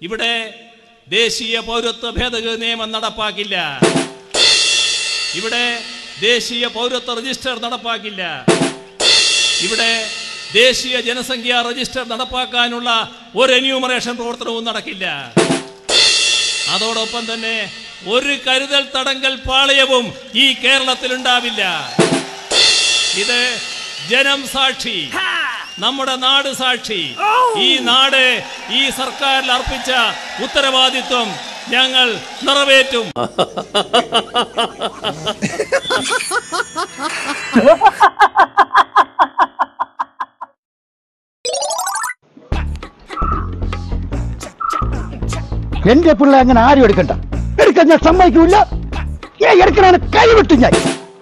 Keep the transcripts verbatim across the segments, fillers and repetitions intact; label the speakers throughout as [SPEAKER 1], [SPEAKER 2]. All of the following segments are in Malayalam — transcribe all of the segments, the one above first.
[SPEAKER 1] ഇവിടെ ദേശീയ പൗരത്വ ഭേദഗതി നിയമം നടപ്പാക്കില്ല. ഇവിടെ ദേശീയ പൗരത്വ രജിസ്റ്റർ നടപ്പാക്കില്ല. ഇവിടെ ദേശീയ ജനസംഖ്യാ രജിസ്റ്റർ നടപ്പാക്കാനുള്ള ഒരു എന്യൂമറേഷൻ പ്രവർത്തനവും നടക്കില്ല. അതോടൊപ്പം തന്നെ ഒരു കരുതൽ തടങ്കൽ പാളയവും ഈ കേരളത്തിൽ ഉണ്ടാവില്ല. ഇത് ജനം സാക്ഷി, നമ്മുടെ നാട് സാക്ഷി. ഈ നാട് ഈ സർക്കാരിൽ അർപ്പിച്ച ഉത്തരവാദിത്വം ഞങ്ങൾ നിറവേറ്റും.
[SPEAKER 2] എന്റെ പിള്ളേ അങ്ങനെ ആരും എടുക്കണ്ട. എടുക്കാൻ ഞാൻ സമ്മതിക്കൂല. എടുക്കണ കൈവിട്ടു ഞാൻ.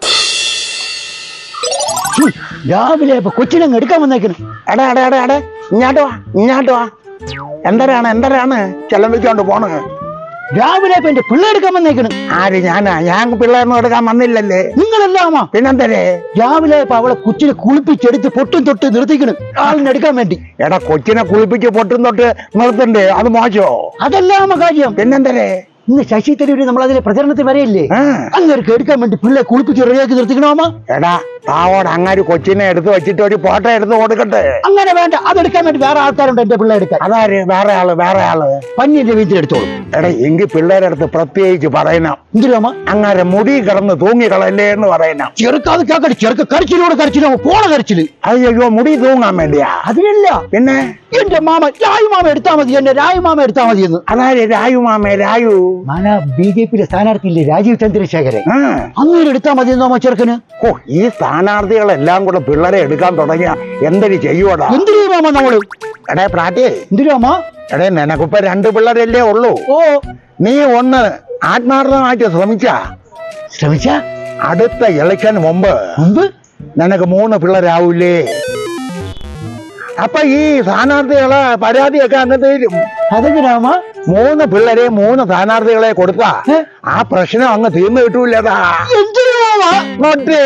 [SPEAKER 2] രാവിലെ ഇപ്പൊ കൊച്ചിനങ്ങ് എടുക്കാൻ വന്നേക്കുന്നു.
[SPEAKER 3] എടാ എടാ എടാ എടേ ഇങ്ങോട്ട് വാ ഇങ്ങോട്ട് വാ. എന്തരാണ് എന്തരാണ് ചെലം വിളിച്ചോണ്ട് പോണ്?
[SPEAKER 2] രാവിലെ ഇപ്പൊ എന്റെ പിള്ളേ എടുക്കാൻ വന്നേക്കുന്നു.
[SPEAKER 3] ആര്? ഞാനാ? ഞാൻ പിള്ളേരൊന്നും എടുക്കാൻ വന്നില്ലല്ലേ.
[SPEAKER 2] നിങ്ങളെല്ലാമാ?
[SPEAKER 3] പിന്നെന്തരേ?
[SPEAKER 2] രാവിലെ ഇപ്പൊ അവളെ കൊച്ചിനെ കുളിപ്പിച്ചെടുത്ത് പൊട്ടും തൊട്ട് നിർത്തിക്കണം ആളിനെ എടുക്കാൻ വേണ്ടി.
[SPEAKER 3] എടാ കൊച്ചിനെ കുളിപ്പിച്ച് പൊട്ടും തൊട്ട് നിർത്തണ്ടേ? അത് മോശോ?
[SPEAKER 2] അതെല്ലാമ കാര്യം.
[SPEAKER 3] പിന്നെന്തരേ?
[SPEAKER 2] ഇന്ന് ശശി തരൂര് നമ്മളതിലെ പ്രചരണത്തിൽ വരെയല്ലേ, അങ്ങേർക്ക് എടുക്കാൻ വേണ്ടി പിള്ളേ കുളിപ്പിച്ച് റെഡിയാക്കി നിർത്തിക്കണോമാ.
[SPEAKER 3] എടാ പാവോട് അങ്ങാര് കൊച്ചിനെ എടുത്ത് വെച്ചിട്ട് ഒരു ഫോട്ടോ എടുത്ത് കൊടുക്കട്ടെ.
[SPEAKER 2] അങ്ങനെ വേണ്ട, അതെടുക്കാൻ വേണ്ടി വേറെ ആൾക്കാരുണ്ട് എന്റെ പിള്ളേ എടുക്കാൻ.
[SPEAKER 3] അതാര്? വേറെ ആള് വേറെ ആള്
[SPEAKER 2] പന്നിന്റെ വീട്ടിൽ എടുത്തോളും.
[SPEAKER 3] എടാ എങ്കിൽ പിള്ളേരടുത്ത് പ്രത്യേകിച്ച് പറയണം.
[SPEAKER 2] എന്തിനാമ?
[SPEAKER 3] അങ്ങനെ മുടി കിടന്ന് തൂങ്ങിക്കളല്ലേ എന്ന് പറയണം.
[SPEAKER 2] ചെറുക്കാതെ കേക്കട്ടെ. ചെറുക്ക കരച്ചിലൂടെ കരച്ചിലോ പോണ കരച്ചില്.
[SPEAKER 3] അയ്യോ മുടി തൂങ്ങാൻ വേണ്ടിയാ?
[SPEAKER 2] അതിനല്ല.
[SPEAKER 3] പിന്നെ
[SPEAKER 2] എന്റെ മാമ രായുമാമ എടുത്താ മതി, എന്റെ രായുമാമ എടുത്താ മതി എന്ന്.
[SPEAKER 3] അതാര്? രായു മാമേ? രായു
[SPEAKER 2] മാന ബി ജെ പിയിലെ സ്ഥാനാർത്ഥിയില്ലേ രാജീവ് ചന്ദ്രശേഖരൻ, അങ്ങനെ എടുത്താ മതി എന്നോ ചെറുക്കന്.
[SPEAKER 3] ഓ ഈ സ്ഥാനാർത്ഥികളെല്ലാം കൂടെ പിള്ളേരെ എടുക്കാൻ തുടങ്ങിയ എന്തൊരു ചെയ്യൂടാ?
[SPEAKER 2] എന്തിനു മാമ നമ്മള്?
[SPEAKER 3] എടേ പ്രാറ്റേ,
[SPEAKER 2] എന്തിനാമാ?
[SPEAKER 3] എടേ നിനക്കിപ്പോ രണ്ട് പിള്ളേരല്ലേ ഉള്ളൂ.
[SPEAKER 2] ഓ
[SPEAKER 3] നീ ഒന്ന് ആത്മാർത്ഥമായിട്ട് ശ്രമിച്ചാ
[SPEAKER 2] ശ്രമിച്ച
[SPEAKER 3] അടുത്ത ഇലക്ഷന് മുമ്പ്
[SPEAKER 2] മുമ്പ്
[SPEAKER 3] നിനക്ക് മൂന്ന് പിള്ളേരാവൂലേ? അപ്പൊ ഈ സ്ഥാനാർത്ഥികളെ പരാതിയൊക്കെ അങ്ങ് തീരും.
[SPEAKER 2] അതെങ്ങനാമ?
[SPEAKER 3] മൂന്ന് പിള്ളേരെ മൂന്ന് സ്ഥാനാർത്ഥികളെ കൊടുത്താ ആ പ്രശ്നം അങ്ങ് തീർന്നു കിട്ടൂലതാ. നോട്ടേ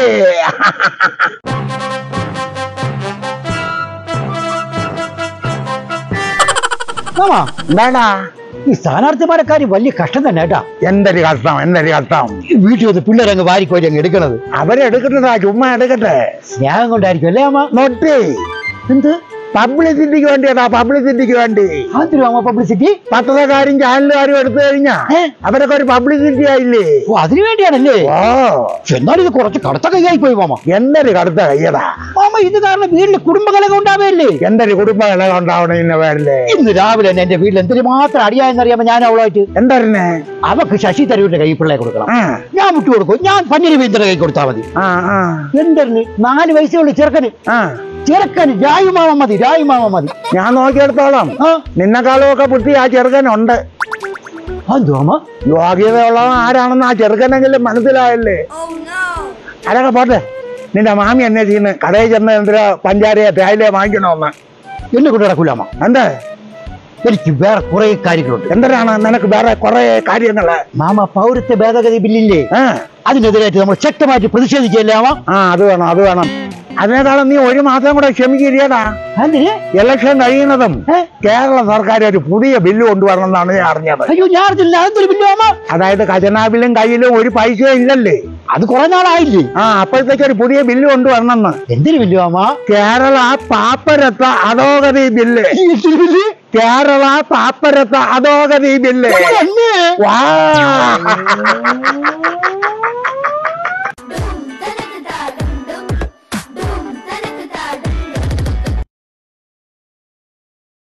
[SPEAKER 3] എന്താടാ
[SPEAKER 2] ഈ സ്ഥാനാർത്ഥിമാരെക്കാരും വലിയ കഷ്ടം തന്നെ കേട്ടാ.
[SPEAKER 3] എന്തൊരു കഷ്ടം എന്തൊരു കഷ്ടം.
[SPEAKER 2] വീട്ടിൽ വന്ന് പിള്ളേരങ്ങ് വാരിക്കോരി അങ്ങ് എടുക്കണത്.
[SPEAKER 3] അവരെടുക്കട്ടതാ, ചുമ്മാ എടുക്കട്ടെ.
[SPEAKER 2] സ്നേഹം കൊണ്ടായിരിക്കും അല്ലേ അമ്മ?
[SPEAKER 3] നോട്ടേ
[SPEAKER 2] എന്ത്
[SPEAKER 3] പബ്ലിസിറ്റിക്ക് വേണ്ടിയതാ, പബ്ലിസിറ്റിക്ക് വേണ്ടി.
[SPEAKER 2] അതിനാമ പബ്ലിസിറ്റി?
[SPEAKER 3] പത്രക്കാരും ചാനലുകാരും എടുത്തു കഴിഞ്ഞാ അവരൊക്കെ ഒരു പബ്ലിസിറ്റി ആയില്ലേ?
[SPEAKER 2] ഓ അതിനു വേണ്ടിയാണല്ലേ?
[SPEAKER 3] ഓ
[SPEAKER 2] എന്നാലും ഇത് കുറച്ച് കടുത്ത കൈയായി പോയി മാമ.
[SPEAKER 3] എന്തൊരു കടുത്ത കയ്യതാ
[SPEAKER 2] മാമ. ഇത് കാരണം വീട്ടില് കുടുംബകലകം ഉണ്ടാവേല്ലേ?
[SPEAKER 3] എന്തൊരു കുടുംബകലകം ഉണ്ടാവണം ഇന്ന പേരില്.
[SPEAKER 2] ഇന്ന് രാവിലെ തന്നെ എന്റെ വീട്ടിൽ എന്തിനു മാത്രം അടിയായെന്നറിയാമോ ഞാൻ അവളായിട്ട്?
[SPEAKER 3] എന്തായിരുന്നേ?
[SPEAKER 2] അവക്ക് ശശി തരൂരിന്റെ കൈ പിള്ളേ കൊടുക്കണം. ഞാൻ വിട്ടു കൊടുക്കും. ഞാൻ പന്നിരി വീന്ദ്രന്റെ കൈ കൊടുത്താൽ മതി. എന്തായിരുന്നു നാല് വയസ്സേ ഉള്ളു ചെറുക്കന്. ചെറുക്കന് രായുമാവ മതി, രായുമാവ മതി.
[SPEAKER 3] ഞാൻ നോക്കിയെടുത്തോളാം. നിന്നെക്കാളും ഒക്കെ ബുദ്ധി ആ ചെറുക്കനുണ്ട്.
[SPEAKER 2] അതെന്തോമ?
[SPEAKER 3] യോഗ്യതയുള്ളവൻ ആരാണെന്ന് ആ ചെറുക്കനെങ്കിലും മനസ്സിലായല്ലേ? അതൊക്കെ പോട്ടെ. നിന്റെ മാമി എന്നെ ചെയ്യുന്നു കടയിൽ ചെന്ന് എന്തിനാ പഞ്ചാരയോ തേയിലയോ വാങ്ങിക്കണോന്ന്?
[SPEAKER 2] എന്നെ കൊണ്ട് നടക്കൂലാമ.
[SPEAKER 3] എന്താ?
[SPEAKER 2] എനിക്ക് വേറെ കുറെ കാര്യങ്ങളുണ്ട്.
[SPEAKER 3] എന്തിനാണ് നിനക്ക് വേറെ കുറെ കാര്യങ്ങള്?
[SPEAKER 2] മാമ പൗരത്വ ഭേദഗതി ബില്ലില്ലേ, അതിനെതിരായിട്ട് നമ്മൾ ശക്തമായിട്ട് പ്രതിഷേധിക്കല്ലേ മാമ?
[SPEAKER 3] ആ അത് വേണം അത് വേണം. അതിനേക്കാളും നീ ഒരു മാസം കൂടെ ക്ഷമിക്കില്ലടാ. ഇലക്ഷൻ കഴിയുന്നതും കേരള സർക്കാർ ഒരു പുതിയ ബില്ല് കൊണ്ടുവരണം എന്നാണ് ഞാൻ അറിഞ്ഞത്.
[SPEAKER 2] അയ്യോ ഞാൻ അറിഞ്ഞില്ല. അതെന്തൊരു ബില്ല് മാമ?
[SPEAKER 3] അതായത് ഖജനാവിലും കയ്യിലും ഒരു പൈസയും ഇല്ലല്ലേ?
[SPEAKER 2] അത് കുറെ നാളായില്ലേ?
[SPEAKER 3] ആ അപ്പോഴത്തേക്ക് ഒരു പുതിയ ബില്ല് കൊണ്ടുവരണം.
[SPEAKER 2] എന്തൊരു ബില്ല് മാമ?
[SPEAKER 3] കേരള പാപ്പരത്വ അധോഗതി ബില്ല്. കേരള പാപ്പരത്വ അധോഗതി ബില്ല്. വാ